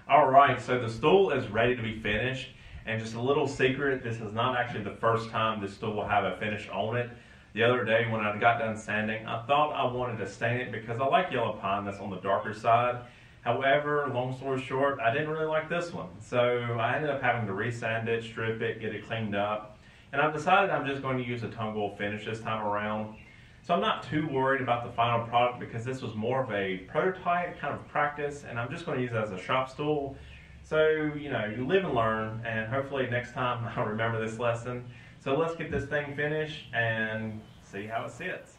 Alright, so the stool is ready to be finished, and just a little secret, this is not actually the first time this stool will have a finish on it. The other day when I got done sanding, I thought I wanted to stain it because I like yellow pine that's on the darker side. However, long story short, I didn't really like this one. So I ended up having to resand it, strip it, get it cleaned up. And I've decided I'm just going to use a tongue gold finish this time around. So I'm not too worried about the final product because this was more of a prototype kind of practice, and I'm just going to use it as a shop stool. So, you know, you live and learn, and hopefully next time I'll remember this lesson. So let's get this thing finished and see how it sits.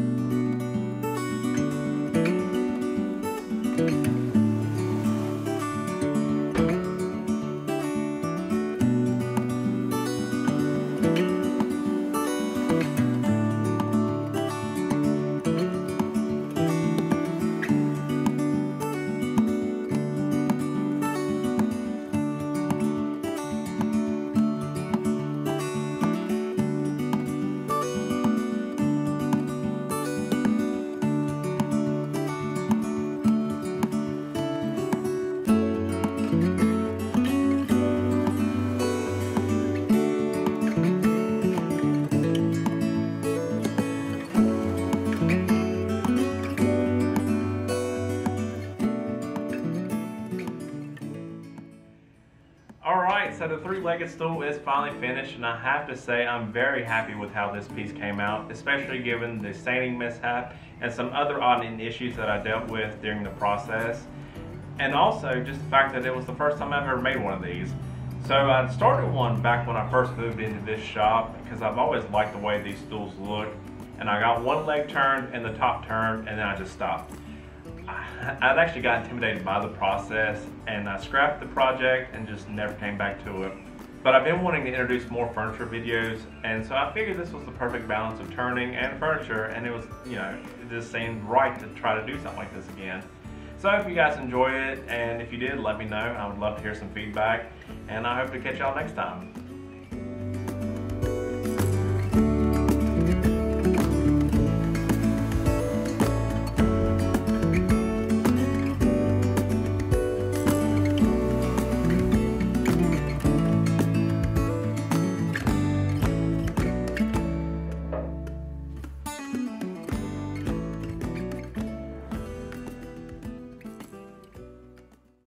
Alright, so the three-legged stool is finally finished, and I have to say I'm very happy with how this piece came out, especially given the staining mishap and some other odd issues that I dealt with during the process. And also just the fact that it was the first time I've ever made one of these. So I started one back when I first moved into this shop because I've always liked the way these stools look. And I got one leg turned and the top turned, and then I just stopped. I'd actually got intimidated by the process, and I scrapped the project and just never came back to it. But I've been wanting to introduce more furniture videos, and so I figured this was the perfect balance of turning and furniture, and it was, you know, it just seemed right to try to do something like this again. So I hope you guys enjoyed it, and if you did, let me know. I would love to hear some feedback, and I hope to catch y'all next time.